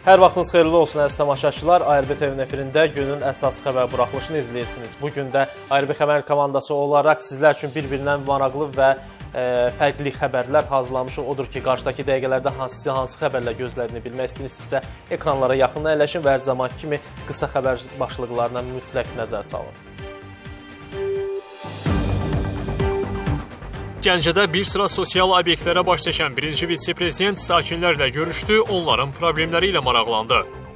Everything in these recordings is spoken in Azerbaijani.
Hər vaxtınız xeyirli olsun əziz tamaşaçılar. ARB TV-nin efirində günün əsas xəbər buraxılışını izləyirsiniz. Bugün də ARB xəbər komandası olaraq sizlər üçün bir-birindən maraqlı və fərqli xəbərlər hazırlamışıq. Odur ki, qarşıdakı dəqiqələrdə hansı xəbərlə gözlədiyini bilmək istəyirsinizsə, ekranlara yaxın əyləşin və hər zaman kimi qısa xəbər başlıqlarına mütləq nəzər salın. Gəncədə bir sıra sosial obyektlərə baş çəkən birinci vitse-prezident sakinlərlə görüşdü, onların problemləri ilə maraqlandı.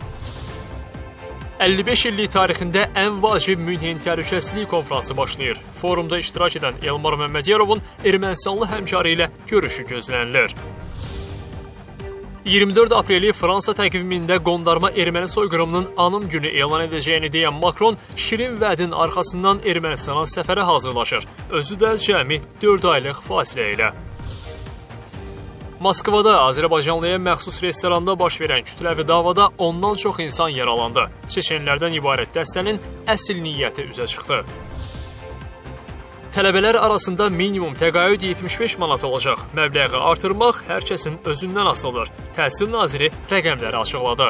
55 illik tarixində ən vacib Münhen Təhlükəsizlik Konfransı başlayır. Forumda iştirak edən Elmar Məmmədyarovun Ermənistanlı həmkarı ilə görüşü gözlənilir. 24 apreli Fransa təqvimində qondarma erməni soyqırımının anım günü elan edəcəyini deyən Makron, şirin vədin arxasından Ermənistana səfərə hazırlaşır. Özü də cəmi 4 aylıq fasilə ilə. Moskvada Azərbaycanlıya məxsus restoranda baş verən kütləvi davada ondan çox insan yaralandı. Çeçenlərdən ibarət dəstənin əsl niyyəti üzə çıxdı. Tələbələr arasında minimum təqaüd 75 manat olacaq. Məbləği artırmaq hər kəsin özündən asılıdır. Təhsil naziri rəqəmləri açıqladı.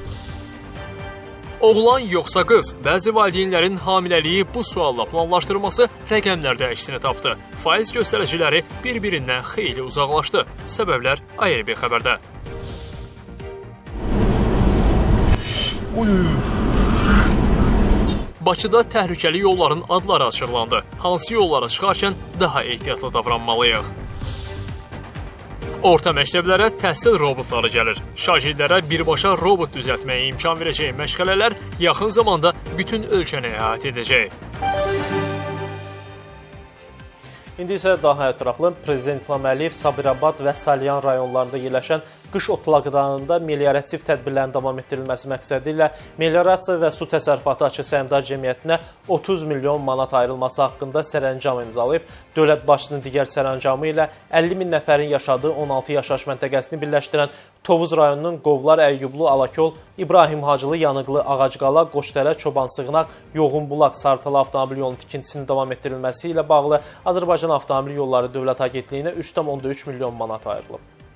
Oğlan yoxsa qız? Bəzi valideynlərin hamiləliyi bu sualla planlaşdırması rəqəmlərdə əksini tapdı. Faiz göstəriciləri bir-birindən xeyli uzaqlaşdı. Səbəblər ARB xəbərdə. Bakıda təhlükəli yolların adları açıqlandı. Hansı yollara çıxarkən daha ehtiyatlı davranmalıyıq? Orta məktəblərə təhsil robotları gəlir. Şagirdlərə birbaşa robot düzəltməyə imkan verəcək məşğələlər yaxın zamanda bütün ölkəni əhatə edəcək. İndi isə daha ətraflı Prezident İlham Əliyev Sabirabad və Salyan rayonlarında yerləşən qış otlaqlarında meliorativ tədbirlərin davam etdirilməsi məqsədi ilə Meliorasiya və Su Təsərrüfatı Açıq Səhmdar Cəmiyyətinə 30 milyon manat ayrılması haqqında sərəncam imzalayıb. Dövlət başçısının digər sərəncamı ilə 50 min nəfərin yaşadığı 16 yaşayış məntəqəsini birləşdirən Tovuz rayonunun Qovlar, Əyyublu, Alakol, İbrahim Hacılı, Yanıqlı, Ağacqala, Qoşdərə, Çobansığınaq, Yoğunbulaq, Sartalı avtomobil yolunun tikintisinin davam etdirilməsi ilə bağlı Azərbaycan Avtomobil Yolları Dövlət Agentliyinə 3,3 milyon manat ayrılıb.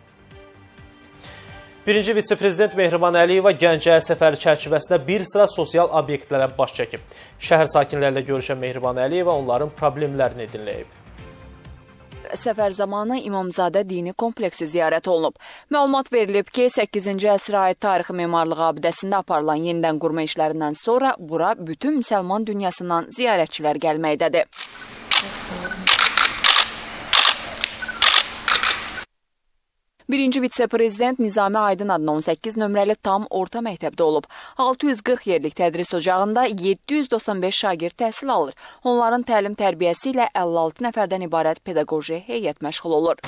Birinci vitse-prezident Mehriban Əliyeva Gəncəyə səfəri çərçivəsində bir sıra sosial obyektlərə baş çəkib. Şəhər sakinlərlə görüşən Mehriban Əliyeva onların problemlərini dinləyib. Səfər zamanı İmamzadə dini kompleksi ziyarət olunub. Məlumat verilib ki, 8-ci əsrə aid tarixi memarlıq abidəsində aparılan yenidən qurma işlərindən sonra bura bütün müsəlman dünyasından ziyarətçilər gəlməkdədir. Birinci vitse-prezident Nizami Aydın adına 18 nömrəli tam orta məktəbdə olub. 640 yerlik tədris ocağında 795 şagird təhsil alır. Onların təlim-tərbiyəsi ilə 56 nəfərdən ibarət pedaqoji heyət məşğul olur.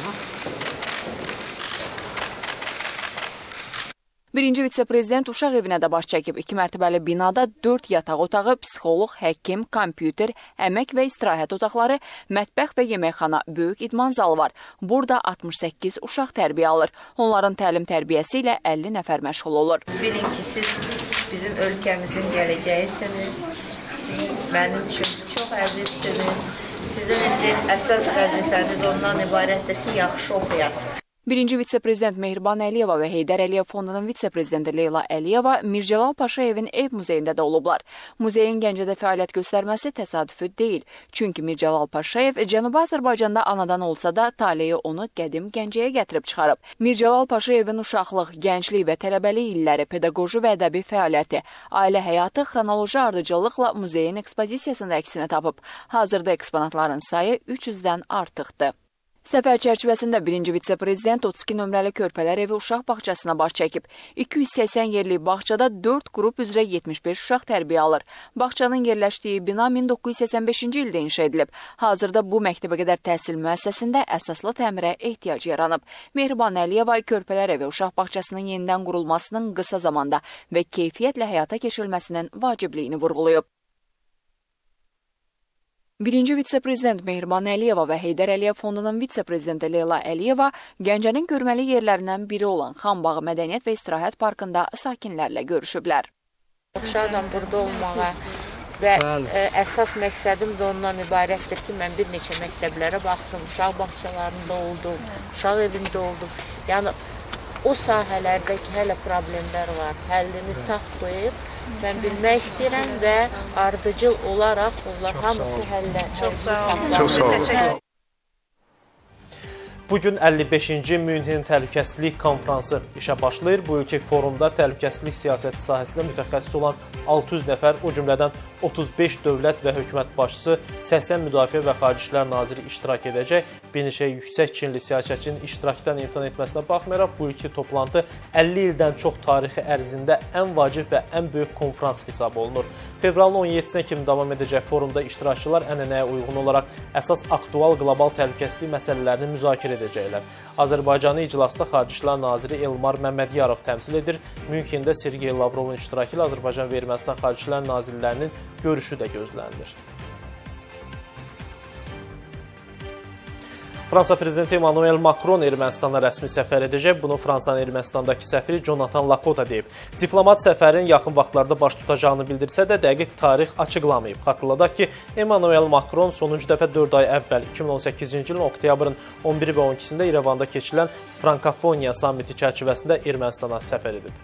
Birinci vitse-prezident uşaq evinə də baş çəkib. 2 mərtəbəli binada 4 yataq otağı, psixoloq, həkim, kompüter, əmək və istirahət otaqları, mətbəx və yeməkxana, böyük idman zalı var. Burada 68 uşaq tərbiyə alır. Onların təlim-tərbiyəsi ilə 50 nəfər məşğul olur. Bilin ki, siz bizim ölkəmizin gələcəyisiniz. Siz mənim üçün çox əzizsiniz. Sizin indi əsas vəzifəniz ondan ibarətdir ki, yaxşı oxuyasınız. Birinci vitse-prezident Mehriban Əliyeva və Heydər Əliyev Fondunun vitse-prezidenti Leyla Əliyeva Mircəlal Paşayevin ev muzeyində də olublar. Muzeyin Gəncədə fəaliyyət göstərməsi təsadüfü deyil. Çünki Mircəlal Paşayev Cənubi Azərbaycanda anadan olsa da taleyi onu qədim Gəncəyə gətirib çıxarıb. Mircəlal Paşayevin uşaqlıq, gənclik və tələbəlik illəri, pedaqoji və ədəbi fəaliyyəti, ailə həyatı xronoloji ardıcıllıqla muzeyin ekspozisiyasında əksini tapıb. Hazırda eksponatların sayı 300-dən artıqdır. Səfər çərçivəsində birinci vitse-prezident 32 nömrəli Körpələr evi uşaq bağçasına baş çəkib. 280 yerlik bağçada 4 qrup üzrə 75 uşaq tərbiyə alır. Bağçanın yerləşdiyi bina 1985-ci ildə inşa edilib. Hazırda bu məktəbə qədər təhsil müəssisəsində əsaslı təmirə ehtiyac yaranıb. Mehriban Əliyeva Körpələr evi uşaq bağçasının yenidən qurulmasının qısa zamanda və keyfiyyətlə həyata keçirilməsinin vacibliyini vurğulayıb. Birinci vitse-prezident Mehriban Əliyeva və Heydər Əliyev Fondunun vitse-prezidenti Leyla Əliyeva Gəncənin görməli yerlərindən biri olan Xanbağı Mədəniyyət və İstirahət Parkında sakinlərlə görüşüblər. Uşaqla burada olmağa və əsas məqsədim də ondan ibarətdir ki, mən bir neçə məktəblərə baxdım, uşaq bağçalarında oldum, uşaq evində oldum. Yəni o sahələrdəki hələ problemlər var, həllini tapıb, mən bilmək istəyirəm və ardıcıl olaraq onlar hamısı Çox sağ olun. Bugün 55-ci Münhen Təhlükəsizlik Konfransı işə başlayır. Bu ilki forumda təhlükəsizlik siyasəti sahəsində mütəxəssis olan 600 nəfər, o cümlədən 35 dövlət və hökumət başçısı, 80 müdafiə və xarici işlər naziri iştirak edəcək. Bir neçə yüksək çinli siyasətçinin iştirakdan imtina etməsinə baxmayaraq, bu ilki toplantı 50 ildən çox tarixi ərzində ən vacib və ən böyük konfrans hesab olunur. Fevralın 17-sinə kimi davam edəcək forumda iştirakçılar ənənəyə uyğun olaraq əsas aktual qlobal təhlükəsizlik məsələlərini müzakirə edəcəklər. Azərbaycanı iclasda Xarici İşlər Naziri Elmar Məmmədiyarov təmsil edir. Münxendə Sergey Lavrovun iştirakı ilə Azərbaycan və Ermənistan Xarici İşlər Nazirlərinin görüşü də gözlənilir. Fransa prezidenti Emmanuel Macron Ermənistana rəsmi səfər edəcək. Bunu Fransanın Ermənistandakı səfiri Jonathan Lakota deyib. Diplomat səfərin yaxın vaxtlarda baş tutacağını bildirsə də dəqiq tarix açıqlamayıb. Xatırladaq ki, Emmanuel Macron sonuncu dəfə 4 ay əvvəl 2018-ci ilin oktyabrın 11 və 12-sində İrəvanda keçirilən Frankofoniya sammiti çərçivəsində Ermənistana səfər edib.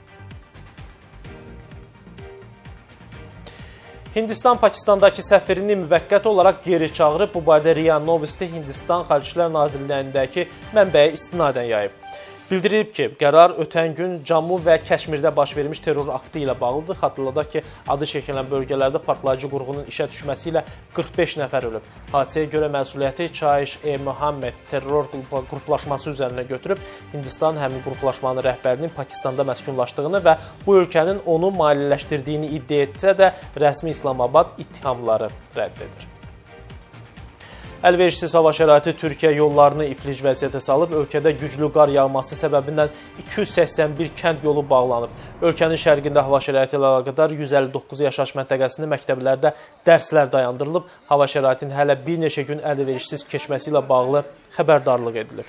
Hindistan Pakistandakı səfirini müvəqqəti olaraq geri çağırıb. Bu barədə RIA Novosti Hindistan Xarici İşlər Nazirliyindəki mənbəyə istinadən yayıb. Bildirilib ki, qərar ötən gün Cammu və Kəşmirdə baş vermiş terror aktı ilə bağlıdır. Xatırladaq ki, adı çəkilən bölgələrdə partlayıcı qurğunun işə düşməsi ilə 45 nəfər ölüb. Hadisəyə görə məsuliyyəti Jaiş-e-Mohammed terror qruplaşması üzərinə götürüb. Hindistan həmin qruplaşmanın rəhbərinin Pakistanda məskunlaşdığını və bu ölkənin onu maliyyələşdirdiyini iddia etsə də rəsmi İslamabad ittihamları rədd edir. Əlverişsiz hava şəraiti Türkiyə yollarını iflic vəziyyətə salıb. Ölkədə güclü qar yağması səbəbindən 281 kənd yolu bağlanıb. Ölkənin şərqində hava şəraiti ilə əlaqədar 159 yaşayış məntəqəsində məktəblərdə dərslər dayandırılıb. Hava şəraitinin hələ bir neçə gün əlverişsiz keçməsi ilə bağlı xəbərdarlıq edilib.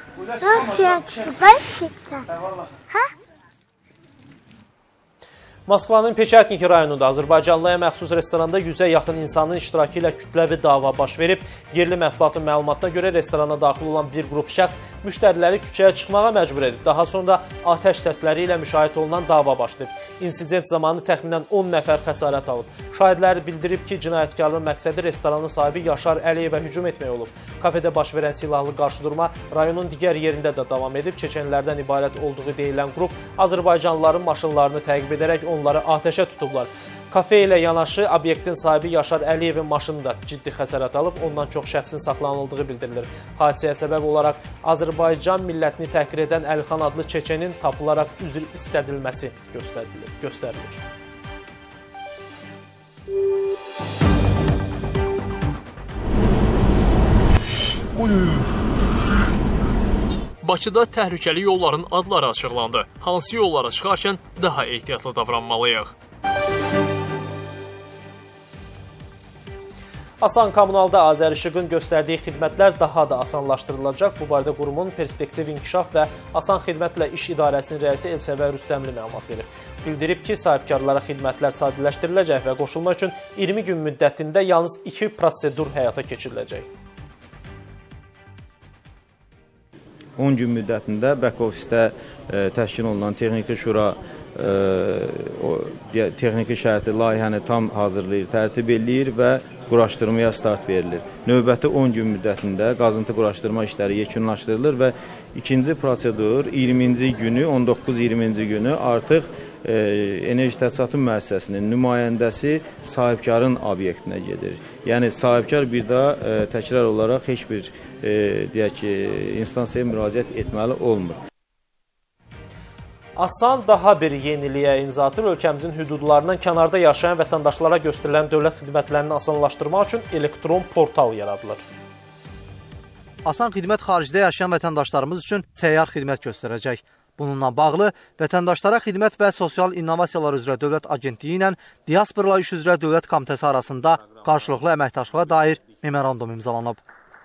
Moskvanın Peçatniki rayonunda Azərbaycanlıya məxsus restoranda 100-ə yaxın insanın iştirakı ilə kütləvi dava baş verib. Yerli mətbuatın məlumatına görə restorana daxil olan bir qrup şəxs müştəriləri küçəyə çıxmağa məcbur edib. Daha sonra atəş səsləri ilə müşahidə olunan dava başlayıb. İnsident zamanı təxminən 10 nəfər xəsarət alıb. Şahidlər bildirib ki, cinayətkarlığın məqsədi restoranın sahibi Yaşar Əliyevə hücum etmək olub. Kafedə baş verən silahlı qarşıdurma rayonun digər yerində də davam edib. Çeçenlərdən ibarət olduğu deyilən qrup Azərbaycanlıların maşınlarını təqib edərək onları atəşə tutublar. Kafe ilə yanaşı obyektin sahibi Yaşar Əliyevin maşını da ciddi xəsarət alıb, ondan çox şəxsin saxlanıldığı bildirilir. Hadisəyə səbəb olaraq Azərbaycan millətini təhqir edən Əlixan adlı çeçenin tapılaraq üzr istədilməsi göstərilir. Bakıda təhlükəli yolların adları açıqlandı. Hansı yollara çıxarkən daha ehtiyatlı davranmalıyıq? Asan Kommunalda Azərişıqın göstərdiyi xidmətlər daha da asanlaşdırılacaq. Bu barədə qurumun Perspektiv İnkişaf və Asan Xidmətlə İş İdarəsinin rəisi Elsəvər Rüstəmli məlumat verir. Bildirib ki, sahibkarlara xidmətlər sadələşdiriləcək və qoşulma üçün 20 gün müddətində yalnız 2 prosedur həyata keçiriləcək. 10 gün müddətində back-ofisdə təşkil olunan texniki şura texniki şərti layihəni tam hazırlayır, tərtib eləyir və quraşdırmaya start verilir. Növbəti 10 gün müddətində qazıntı quraşdırma işləri yekunlaşdırılır və ikinci prosedur 20-ci günü, 19-20-ci günü artıq Enerji Təchizatı müəssisəsinin nümayəndəsi sahibkarın obyektinə gedir. Yəni sahibkar bir daha təkrar olaraq heç bir deyək ki, instansiyaya müraciət etməli olmur. Asan daha bir yeniliyə imza atır. Ölkəmizin hüdudlarından kənarda yaşayan vətəndaşlara göstərilən dövlət xidmətlərini asanlaşdırmaq üçün elektron portal yaradılır. Asan xidmət xaricdə yaşayan vətəndaşlarımız üçün səyyar xidmət göstərəcək. Bununla bağlı Vətəndaşlara Xidmət və Sosial İnnovasiyalar üzrə Dövlət Agentliyi ilə Diasporalar İş üzrə Dövlət Komitəsi arasında qarşılıqlı əməkdaşlığa dair memorandum imzalanıb.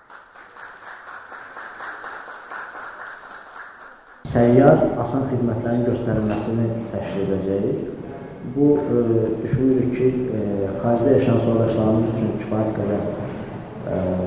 Səyyar asan xidmətlərin göstərilməsini təşkil edəcəyik. Bu, düşünürük ki, xaricdə yaşayan soydaşlarımız üçün kifayət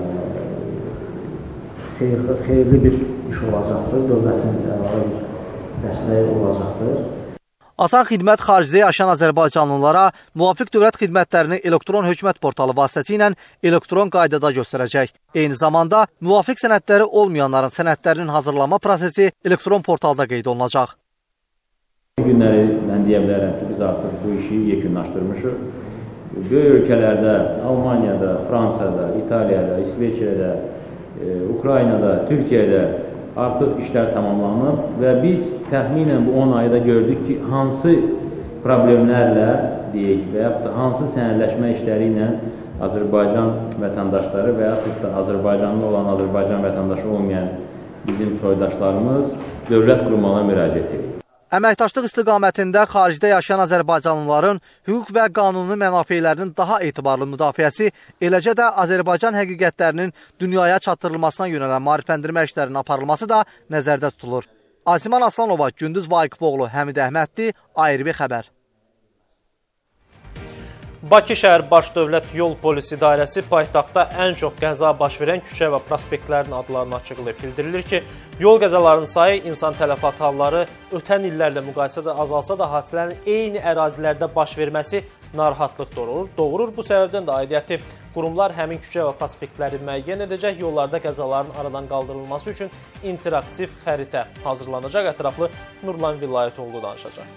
qədər xeyirli bir iş olacaqdır. Dövlətin əlavə bir dəstəyi olacaqdır. Asan xidmət xaricdə yaşayan azərbaycanlılara müvafiq dövlət xidmətlərini elektron hökumət portalı vasitəsilə elektron qaydada göstərəcək. Eyni zamanda müvafiq sənədləri olmayanların sənədlərinin hazırlanma prosesi elektron portalda qeyd olunacaq. Bu günləri mən deyə bilərəm ki, biz artıq bu işi yekunlaşdırmışıq. Böyük ölkələrdə, Almaniyada, Fransada, İtaliyada, İsveçrədə, Ukraynada, Türkiyədə artıq işlər tamamlanıb və biz təxminən bu 10 ayda gördük ki, hansı problemlərlə deyək və yaxud da hansı sənədləşmə işləri ilə Azərbaycan vətəndaşları və yaxud da Azərbaycanlı olan, Azərbaycan vətəndaşı olmayan bizim soydaşlarımız dövlət qurumuna müraciət edir. Əməkdaşlıq istiqamətində xaricdə yaşayan azərbaycanlıların hüquq və qanuni mənafelərinin daha etibarlı müdafiəsi, eləcə də Azərbaycan həqiqətlərinin dünyaya çatdırılmasına yönələn maarifləndirmə işlərinin aparılması da nəzərdə tutulur. Asiman Aslanova, Gündüz Vaiqifoğlu, Həmid Əhmədli, ARB xəbər. Bakı şəhər Baş Dövlət Yol Polisi İdarəsi paytaxtda ən çox qəza baş verən küçə və prospektlərin adlarını açıqlayıb. Bildirilir ki, yol qəzalarının sayı insan tələfat halları ötən illərlə müqayisədə azalsa da hadisələrin eyni ərazilərdə baş verməsi narahatlıq doğurur. Bu səbəbdən də aidiyyəti qurumlar həmin küçə və prospektləri müəyyən edəcək, yollarda qəzaların aradan qaldırılması üçün interaktiv xəritə hazırlanacaq. Ətraflı Nurlan Vilayətoğlu danışacaq.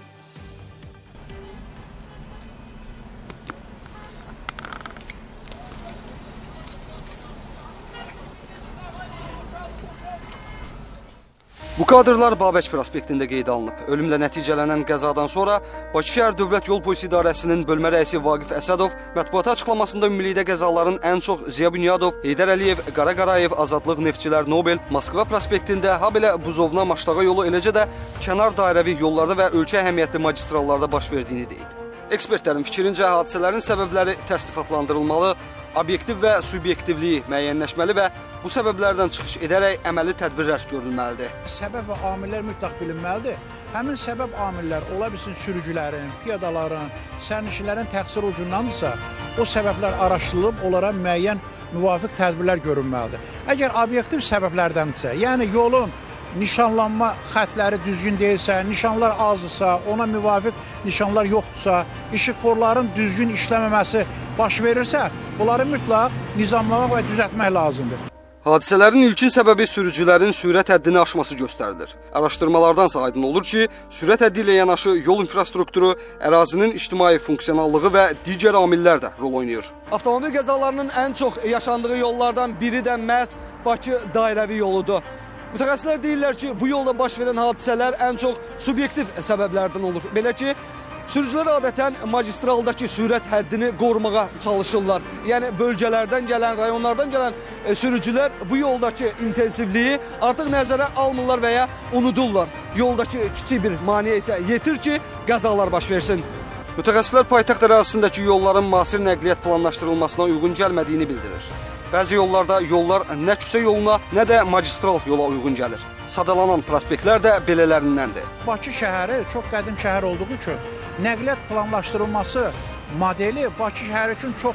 Bu kadrlar Babək prospektində qeydə alınıb. Ölümlə nəticələnən qəzadan sonra Bakı şəhər Dövlət Yol Polisi İdarəsinin bölmə rəisi Vaqif Əsədov mətbuata açıqlamasında ümumilikdə qəzaların ən çox Ziya Bünyadov, Heydər Əliyev, Qara Qarayev, Azadlıq, Neftçilər, Nobel, Moskva prospektində, habelə Buzovna, Maştağa yolu, eləcə də kənar dairəvi yollarda və ölkə əhəmiyyətli magistrallarda baş verdiyini deyib. Ekspertlərin fikrincə hadisələrin səbəbləri təsdiqatlandırılmalı, obyektiv və subyektivliyi müəyyənləşməli və bu səbəblərdən çıxış edərək əməli tədbirlər görülməlidir. Səbəb və amillər mütləq bilinməlidir. Həmin səbəb amillər ola bilsin sürücülərin, piyadaların, sərnişinlərin təqsir ucundandırsa, o səbəblər araşdırılıb, onlara müəyyən müvafiq tədbirlər görülməlidir. Əgər obyektiv səbəblərdəndirsə, yəni yolun nişanlanma xətləri düzgün deyilsə, nişanlar azdırsa, ona müvafiq nişanlar yoxdursa, işıqforların düzgün işləməməsi baş verirsə, bunları mütləq nizamlamaq və düzəltmək lazımdır. Hadisələrin ilkin səbəbi sürücülərin sürət həddini aşması göstərilir. Araşdırmalardansa aydın olur ki, sürət həddi ilə yanaşı yol infrastrukturu, ərazinin ictimai funksionallığı və digər amillər də rol oynayır. Avtomobil qəzalarının ən çox yaşandığı yollardan biri də məhz Bakı dairəvi yoludur. Mütəxəssislər deyirlər ki, bu yolda baş verən hadisələr ən çox subyektiv səbəblərdən olur. Belə ki, sürücülər adətən magistraldakı sürət həddini qorumağa çalışırlar. Yəni, bölgələrdən gələn, rayonlardan gələn sürücülər bu yoldakı intensivliyi artıq nəzərə almırlar və ya unudurlar. Yoldakı kiçik bir maneə isə yetir ki, qəzalar baş versin. Mütəxəssislər paytaxt ərazisindəki yolların müasir nəqliyyat planlaşdırılmasına uyğun gəlmədiyini bildirir. Bəzi yollarda yollar nə küçə yoluna, nə də magistral yola uyğun gəlir. Sadalanan prospektlər də belələrindəndir. Bakı şəhəri çox qədim şəhər olduğu üçün nəqliyyat planlaşdırılması modeli Bakı şəhəri üçün çox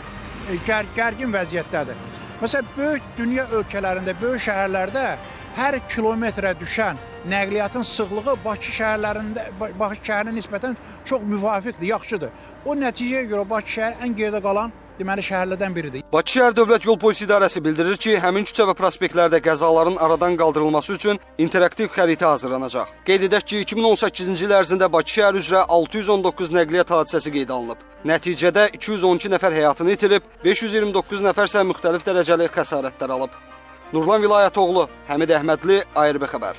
gərgin vəziyyətdədir. Məsələn, böyük dünya ölkələrində, böyük şəhərlərdə hər kilometrə düşən nəqliyyatın sıxlığı Bakı şəhərinə nisbətən çox müvafiqdir, yaxşıdır. O nəticəyə görə Bakı şəhəri ən geridə qalan deməli şəhərlərdən biridir. Bakı şəhər Dövlət Yol Polisi İdarəsi bildirir ki, həmin küçə və prospektlərdə qəzaların aradan qaldırılması üçün interaktiv xəritə hazırlanacaq. Qeyd edək ki, 2018-ci il ərzində Bakı şəhər üzrə 619 nəqliyyat hadisəsi qeydə alınıb. Nəticədə 212 nəfər həyatını itirib, 529 nəfər isə müxtəlif dərəcəli xəsarətlər alıb. Nurlan Vilayətoğlu, Həmid Əhmədli, ARB xəbər.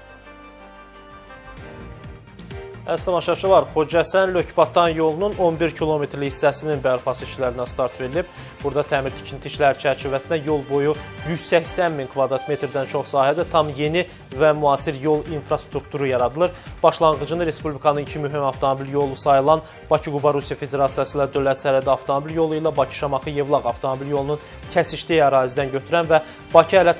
Əziz tamaşaçılar, Xocəsən-Lökbatan yolunun 11 kilometrlik hissəsinin bərpası işlərinə start verilib. Burada təmir tikinti işləri çərçivəsində yol boyu 180 min kvadrat metrdən çox sahədə tam yeni və müasir yol infrastrukturu yaradılır. Başlanğıcını Respublikanın iki mühüm avtomobil yolu sayılan Bakı-Quba-Rusiya Federasiyası ilə dövlət sərhədi avtomobil yolu ilə Bakı-Şamaxı-Yevlax avtomobil yolunun kəsişdiyi ərazidən götürən və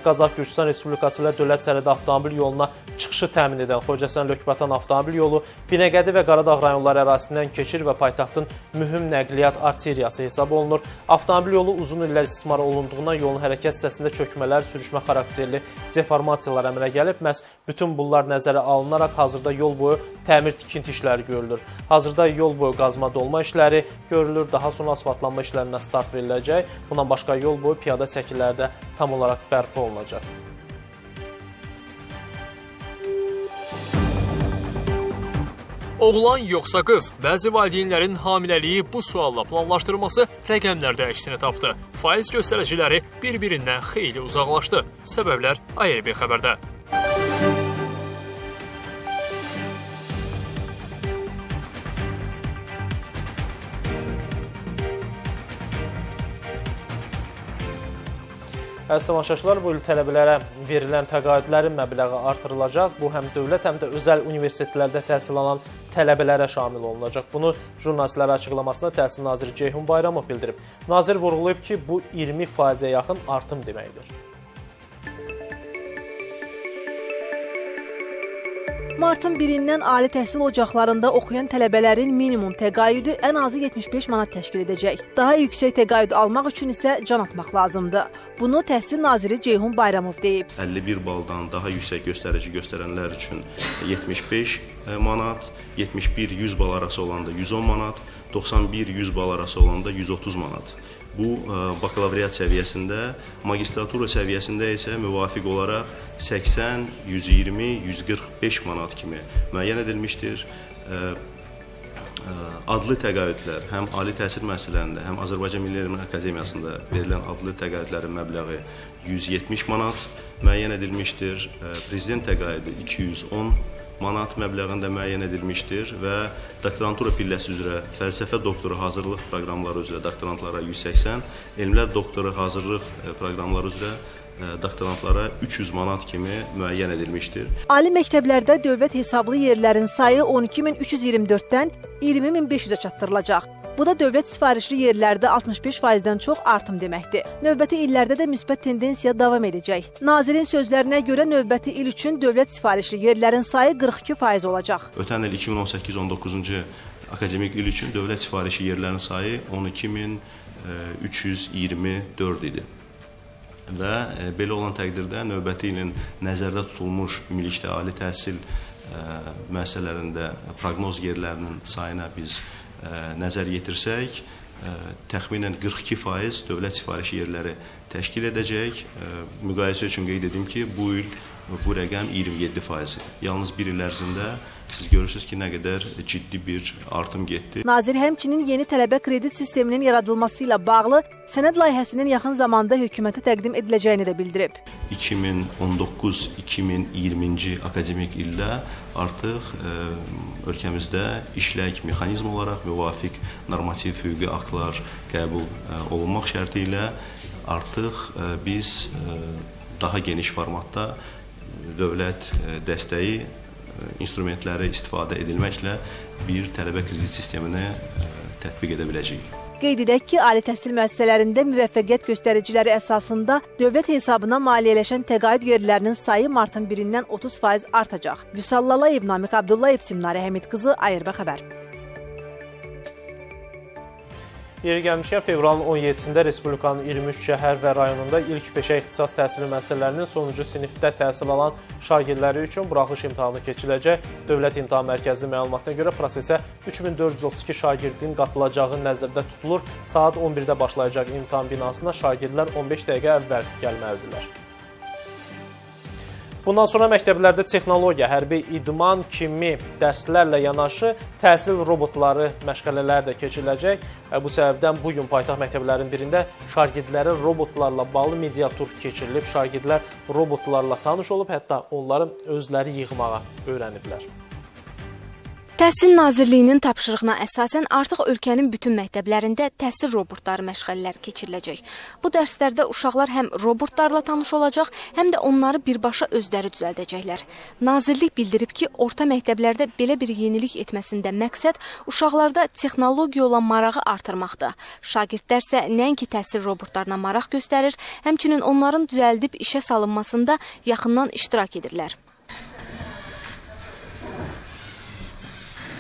Bakı-Ələt-Qazax-Gürcüstan Respublikası ilə dövlət sərhədi avtomobil yoluna çıxışı təmin edən Xocəsən-Lökbatan avtomobil yolu Binəqədi və Qaradağ rayonları ərazisindən keçir və paytaxtın mühüm nəqliyyat arteriyası hesab olunur. Avtomobil yolu uzun illər istismar olunduğundan yolun hərəkət hissəsində çökmələr, sürüşmə xarakterli deformasiyalar əmələ gəlib. Məhz bütün bunlar nəzərə alınaraq hazırda yol boyu təmir-tikinti işləri görülür. Hazırda yol boyu qazma dolma işləri görülür. Daha sonra asfaltlanma işlərinə start veriləcək. Bundan başqa yol boyu piyada səkiləri də tam olaraq bərpa olunacaq. Oğlan yoxsa qız? Bəzi valideynlərin hamiləliyi bu sualla planlaşdırması rəqəmlərdə əksini tapdı. Faiz göstəriciləri bir-birindən xeyli uzaqlaşdı. Səbəblər ARB xəbərdə. Əziz tamaşaçılar, bu il tələbələrə verilən təqaüdlərin məbləği artırılacaq. Bu, həm dövlət, həm də özəl universitetlərdə təhsil alan tələbələrə şamil olunacaq. Bunu jurnalistlərə açıqlamasında Təhsil naziri Ceyhun Bayramov bildirib. Nazir vurğulayıb ki, bu 20%-ə yaxın artım deməkdir. Martın 1-dən ali təhsil ocaqlarında oxuyan tələbələrin minimum təqaüdü ən azı 75 manat təşkil edəcək. Daha yüksək təqaüd almaq üçün isə can atmaq lazımdır. Bunu Təhsil naziri Ceyhun Bayramov deyib. 51 baldan daha yüksək göstərici göstərənlər üçün 75 manat, 71-100 bal arası olanda 110 manat, 91-100 bal arası olanda 130 manat. Bu, bakalavriat səviyyəsində, magistratura səviyyəsində isə müvafiq olaraq 80, 120, 145 manat kimi müəyyən edilmişdir. Adlı təqaüdlər həm ali təhsil müəssisələrində, həm Azərbaycan Milli Elmlər Akademiyasında verilən adlı təqaüdlərin məbləği 170 manat müəyyən edilmişdir. Prezident təqaüdü 210 manat məbləğində müəyyən edilmişdir və doktorantura pilləsi üzrə fəlsəfə doktoru hazırlıq proqramları üzrə doktorantlara 180, elmlər doktoru hazırlıq proqramları üzrə doktorantlara 300 manat kimi müəyyən edilmişdir. Ali məktəblərdə dövlət hesablı yerlərin sayı 12.324-dən 20.500-ə çatdırılacaq. Bu da dövlət sifarişli yerlərdə 65%-dən çox artım deməkdir. Növbəti illərdə də müsbət tendensiya davam edəcək. Nazirin sözlərinə görə növbəti il üçün dövlət sifarişli yerlərin sayı 42% olacaq. Ötən il 2018-19-cu akademik il üçün dövlət sifarişli yerlərin sayı 12.324 idi. Və belə olan təqdirdə növbəti ilin nəzərdə tutulmuş ümumilikdə ali təhsil müəssisələrində proqnoz yerlərinin sayına biz nəzər yetirsək, təxminən 42% dövlət sifarişi yerləri təşkil edəcək. Müqayisə üçün qeyd edim ki, bu il bu rəqəm 27%. Yalnız bir il ərzində siz görürsünüz ki, nə qədər ciddi bir artım getdi. Nazir həmçinin yeni tələbə kredit sisteminin yaradılması ilə bağlı sənəd layihəsinin yaxın zamanda hökumətə təqdim ediləcəyini də bildirib. 2019-2020-ci akademik ildə artıq ölkəmizdə işlək mexanizm olaraq müvafiq normativ hüquqi aktlar qəbul olunmaq şərti ilə artıq biz daha geniş formatda dövlət dəstəyi instrumentləri istifadə edilməklə bir tələbə kredit sistemini tətbiq edə biləcəyik. Qeyd edək ki, ali təhsil müəssisələrində müvəffəqiyyət göstəriciləri əsasında dövlət hesabına maliyyələşən təqaüd yerlərinin sayı martın 1-dən 30% artacaq. Vüsal Lalayev, Namiq Abdullayev, Simnarə Həmid qızı, ARB xəbər. Yeri gəlmişkən, fevralın 17-sində Respublikanın 23 şəhər və rayonunda ilk peşə ixtisas təhsili müəssisələrinin sonuncu sinifdə təhsil alan şagirdləri üçün buraxılış imtahanı keçiləcək. Dövlət İmtahan Mərkəzinin məlumatına görə prosesə 3432 şagirdin qatılacağı nəzərdə tutulur. Saat 11-də başlayacaq imtahan binasına şagirdlər 15 dəqiqə əvvəl gəlməlidirlər. Bundan sonra məktəblərdə texnologiya, hərbi idman kimi dərslərlə yanaşı təhsil robotları məşğələləri də keçiriləcək. Bu səbəbdən bugün paytaxt məktəblərinin birində şagirdlərin robotlarla bağlı mediatur keçirilib. Şagirdlər robotlarla tanış olub, hətta onları özləri yığmağa öyrəniblər. Təhsil Nazirliyinin tapşırığına əsasən artıq ölkənin bütün məktəblərində təhsil robotları məşğələləri keçiriləcək. Bu dərslərdə uşaqlar həm robotlarla tanış olacaq, həm də onları birbaşa özləri düzəldəcəklər. Nazirlik bildirib ki, orta məktəblərdə belə bir yenilik etməsində məqsəd uşaqlarda texnologiya olan marağı artırmaqdır. Şagirdlər isə nəinki təhsil robotlarına maraq göstərir, həmçinin onların düzəldib işə salınmasında yaxından iştirak edirlər.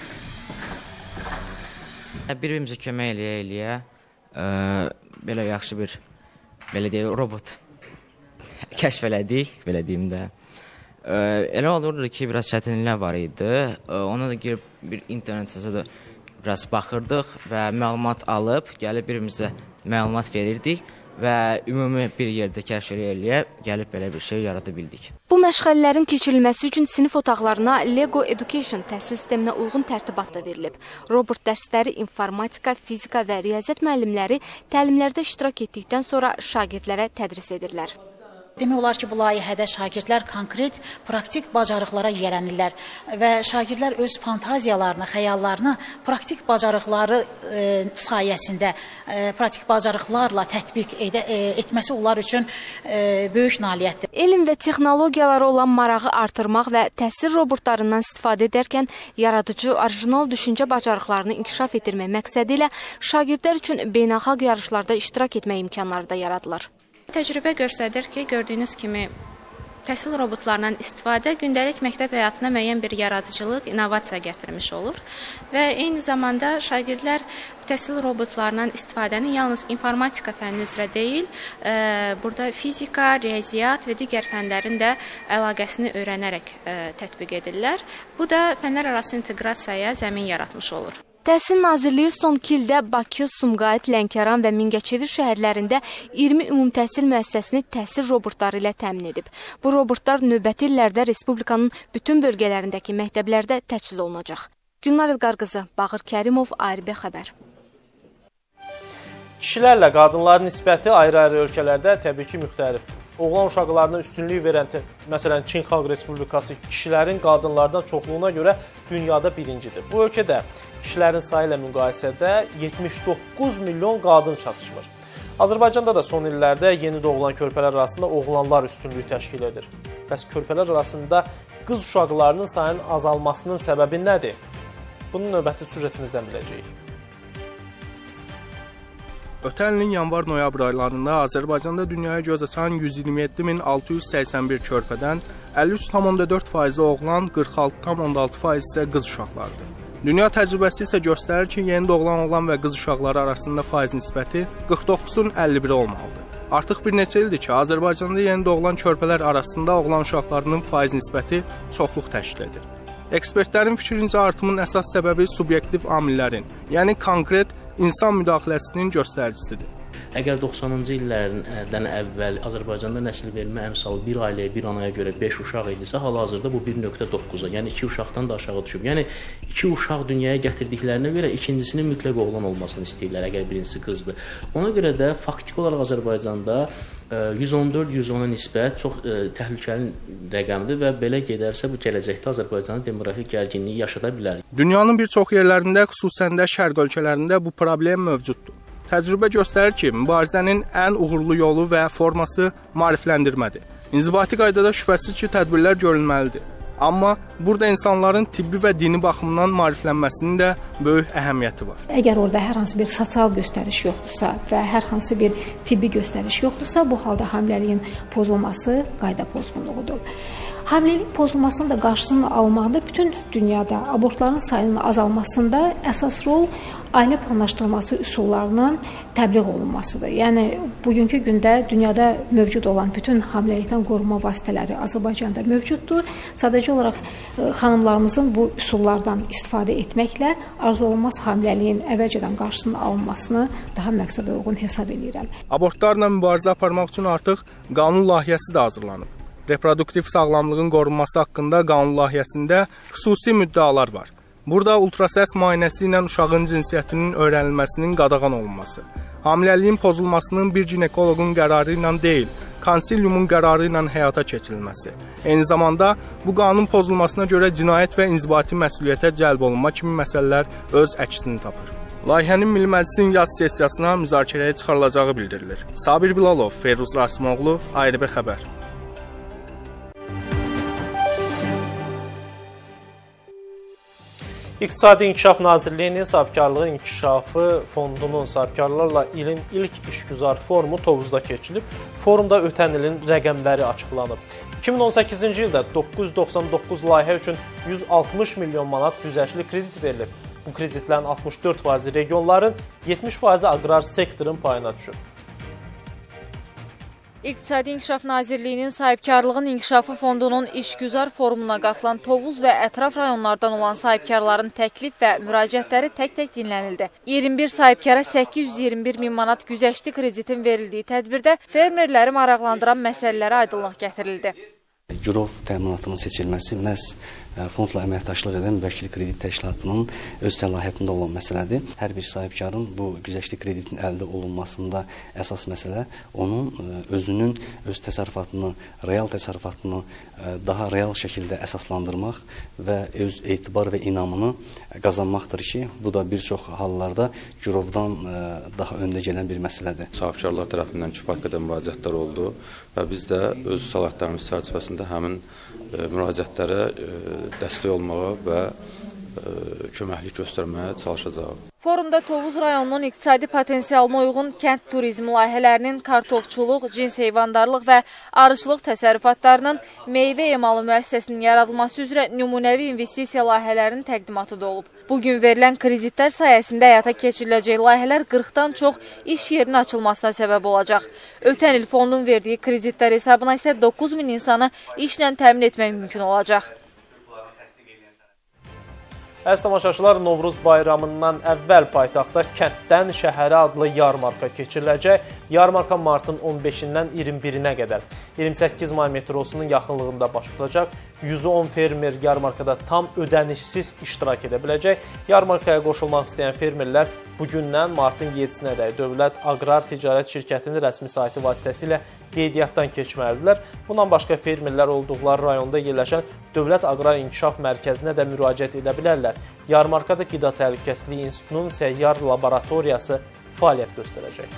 Bir-birimizə kömək eləyə belə yaxşı bir robot kəşf elədik, belə deyim də. Elə olurdu ki, biraz çətinliklər var idi. Ona da girib bir internetə da biraz baxırdıq və məlumat alıb, gəlib birimizə məlumat verirdik və ümumi bir yerdə kəşf eləyə gəlib belə bir şey yarada bildik. Bu məşğələlərin keçirilməsi üçün sinif otaqlarına Lego Education təhsil sisteminə uyğun tərtibat da verilib. Robot dərsləri informatika, fizika və riyaziyyat müəllimləri təlimlərdə iştirak etdikdən sonra şagirdlərə tədris edirlər. Demək olar ki, bu layihədə şagirdlər konkret, praktik bacarıqlara yiyələnirlər və şagirdlər öz fantaziyalarını, xəyallarını praktik bacarıqları sayəsində, praktik bacarıqlarla tətbiq etməsi onlar üçün böyük nailiyyətdir. Elm və texnologiyalara olan marağı artırmaq və təhsil robotlarından istifadə edərkən yaradıcı, orijinal düşüncə bacarıqlarını inkişaf etdirmək məqsədi ilə şagirdlər üçün beynəlxalq yarışlarda iştirak etmək imkanları da yaradılır. Təcrübə göstərir ki, gördüyünüz kimi təhsil robotlarından istifadə gündəlik məktəb həyatına müəyyən bir yaradıcılıq, innovasiya gətirmiş olur və eyni zamanda şagirdlər təhsil robotlarından istifadəni yalnız informatika fənni üzrə deyil, burada fizika, riyaziyyat və digər fənlərin də əlaqəsini öyrənərək tətbiq edirlər. Bu da fənlər arası inteqrasiyaya zəmin yaratmış olur. Təhsil Nazirliyi son 2 ildə Bakı, Sumqayıt, Lənkəran və Mingəçevir şəhərlərində 20 ümumi təhsil müəssisəsini təhsil robotları ilə təmin edib. Bu robotlar növbəti illərdə Respublikanın bütün bölgələrindəki məktəblərdə təchiz olunacaq. Gülnar İlqar-qızı, Bağır Kərimov, ARB xəbər. Kişilərlə qadınların nisbəti ayrı-ayrı ölkələrdə təbii ki, müxtəlif. Oğlan uşaqlarına üstünlük verən, məsələn, Çin Xalq Respublikası kişilərin qadınlardan çoxluğuna görə dünyada birincidir. Bu ölkədə kişilərin sayı ilə müqayisədə 79 milyon qadın çatışmır. Azərbaycanda da son illərdə yeni doğulan körpələr arasında oğlanlar üstünlüyü təşkil edir. Bəs körpələr arasında qız uşaqlarının sayının azalmasının səbəbi nədir? Bunu növbəti süjetimizdən biləcəyik. Ötən ilin yanvar-noyabr aylarında Azərbaycanda dünyaya göz açan 127.681 körpədən 53,4% oğlan, 46,6% isə qız uşaqlarıdır. Dünya təcrübəsi isə göstərir ki, yeni doğulan oğlan və qız uşaqları arasında faiz nisbəti 49-un 51-i olmalıdır. Artıq bir neçə ildir ki, Azərbaycanda yeni doğulan körpələr arasında oğlan uşaqlarının faiz nisbəti çoxluq təşkil edir. Ekspertlərin fikrincə artımın əsas səbəbi subyektiv amillərin, yəni konkret insan müdaxiləsinin göstəricisidir. Əgər 90-cı illərdən əvvəl Azərbaycanda nəsil vermə əmsalı bir ailəyə, bir anaya görə 5 uşaq idisə, hal-hazırda bu 1,9-a, yəni 2 uşaqdan da aşağı düşüb. Yəni 2 uşaq dünyaya gətirdiklərinə görə ikincisinin mütləq oğlan olmasını istəyirlər, əgər birincisi qızdır. Ona görə də faktiki olaraq Azərbaycanda 114-110-a nisbət çox təhlükəli rəqəmdir və belə gedərsə bu gələcəkdə Azərbaycanın demografik gərginliyi yaşada bilər. Dünyanın bir çox yerlərində, xüsusən də şərq ölkələrində bu problem mövcuddur. Təcrübə göstərir ki, mübarizənin ən uğurlu yolu və forması maarifləndirmədir. İnzibati qaydada şübhəsiz ki, tədbirlər görülməlidir. Amma burada insanların tibbi və dini baxımdan maariflənməsinin də böyük əhəmiyyəti var. Əgər orada hər hansı bir sosial göstəriş yoxdursa və hər hansı bir tibbi göstəriş yoxdursa, bu halda hamiləliyin pozulması qayda pozğunluğudur. Hamiləlik pozulmasının da qarşısını almaqda bütün dünyada abortların sayının azalmasında əsas rol ailə planlaşdırılması üsullarının təbliğ olunmasıdır. Yəni, bugünkü gündə dünyada mövcud olan bütün hamiləlikdən qorunma vasitələri Azərbaycanda mövcuddur. Sadəcə olaraq xanımlarımızın bu üsullardan istifadə etməklə arzu olunmaz hamiləliyin əvvəlcədən qarşısının alınmasını daha məqsədə uyğun hesab edirəm. Abortlarla mübarizə aparmaq üçün artıq qanun layihəsi də hazırlanıb. Reproduktiv sağlamlığın qorunması haqqında qanun layihəsində xüsusi müddəalar var. Burada ultrasəs müayinəsi ilə uşağın cinsiyyətinin öyrənilməsinin qadağan olunması, hamiləliyin pozulmasının bir ginekoloqun qərarı ilə deyil, konsiliumun qərarı ilə həyata keçirilməsi. Eyni zamanda bu qanun pozulmasına görə cinayət və inzibati məsuliyyətə cəlb olunma kimi məsələlər öz əksini tapır. Layihənin Milli Məclisin yaz sessiyasına müzakirəyə çıxarılacağı bildirilir. Sabir Bilalov, Feruz Rasimoğlu, ARB xəbər. İqtisadi İnkişaf Nazirliyinin Sahibkarlığın İnkişafı Fondunun sahibkarlarla ilin ilk işgüzar forumu Tovuzda keçilib. Forumda ötən ilin rəqəmləri açıqlanıb. 2018-ci ildə 999 layihə üçün 160 milyon manat güzəştli kredit verilib. Bu kreditlərin 64% regionların, 70% aqrar sektorun payına düşür. İqtisadi İnkişaf Nazirliyinin Sahibkarlığın İnkişafı Fondunun işgüzar forumuna qatılan Tovuz və ətraf rayonlardan olan sahibkarların təklif və müraciətləri tək-tək dinlənildi. 21 sahibkara 821 min manat güzəştli kreditin verildiyi tədbirdə fermerləri maraqlandıran məsələlərə aydınlıq gətirildi. Girov təminatının seçilməsi məhz fondla əməkdaşlıq edən müvəkkil kredit təşkilatının öz səlahiyyətində olan məsələdir. Hər bir sahibkarın bu güzəştli kreditin əldə olunmasında əsas məsələ onun özünün öz təsərrüfatını, real təsərrüfatını daha real şəkildə əsaslandırmaq və öz etibar və inamını qazanmaqdır ki, bu da bir çox hallarda girovdan daha öndə gələn bir məsələdir. Sahibkarlar tərəfindən kifayət qədər müraciətlər oldu və biz də öz səlahiyyətlərimiz çərçivəsində həmin müraciətlərə dəstək olmağa və köməklik göstərməyə çalışacaq. Forumda Tovuz rayonunun iqtisadi potensialına uyğun kənd turizmi layihələrinin kartofçuluq, cins heyvandarlıq və arıçılıq təsərrüfatlarının meyvə emalı müəssisəsinin yaradılması üzrə nümunəvi investisiya layihələrinin təqdimatı da olub. Bugün verilən kreditlər sayəsində həyata keçiriləcək layihələr 40-dan çox iş yerinin açılmasına səbəb olacaq. Ötən il fondun verdiyi kreditlər hesabına isə 9 min insanı işlə təmin etmək mümkün olacaq. Əziz tamaşaçılar, Novruz bayramından əvvəl paytaxtda kənddən şəhərə adlı yarmarka keçiriləcək. Yarmarka martın 15-dən 21-nə qədər 28 may metrosunun yaxınlığında baş tutacaq. 110 fermer yarmarkada tam ödənişsiz iştirak edə biləcək. Yarmarkaya qoşulmaq istəyən fermerlər bugündən martın 7-sinədək Dövlət Aqrar Ticarət Şirkətinin rəsmi saytı vasitəsilə qeydiyyatdan keçməlidirlər. Bundan başqa fermerlər olduqları rayonda yerləşən Dövlət Aqrar İnkişaf Mərkəzinə də müraciət edə bilərlər. Yarmarkada Qida Təhlükəsizliyi İnstitutunun səyyar laboratoriyası fəaliyyət göstərəcək.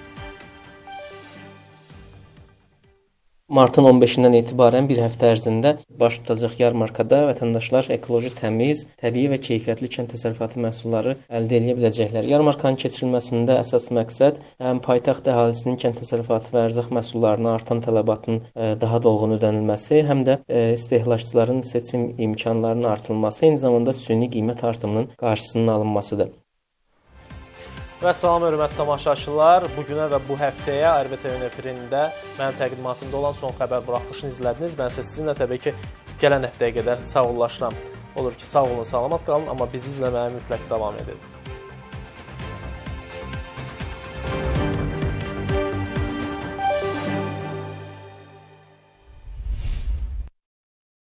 Martın 15-dən etibarən bir həftə ərzində baş tutacaq yarmarkada vətəndaşlar ekoloji təmiz, təbii və keyfiyyətli kənd təsərrüfatı məhsulları əldə edə biləcəklər. Yarmarkanın keçirilməsində əsas məqsəd həm paytaxt əhalisinin kənd təsərrüfatı və ərzaq məhsullarına artan tələbatın daha dolğun ödənilməsi, həm də istehlakçıların seçim imkanlarının artırılması, eyni zamanda süni qiymət artımının qarşısının alınmasıdır. Və salam, hörmətli tamaşaçılar, bugünə və bu həftəyə ARBTV efirində mənim təqdimatımda olan son xəbər buraxılışını izlədiniz. Mən isə sizinlə təbii ki, gələn həftəyə qədər sağollaşıram. Olur ki, sağ olun, salamat qalın, amma bizi izləməyə mütləq davam edin.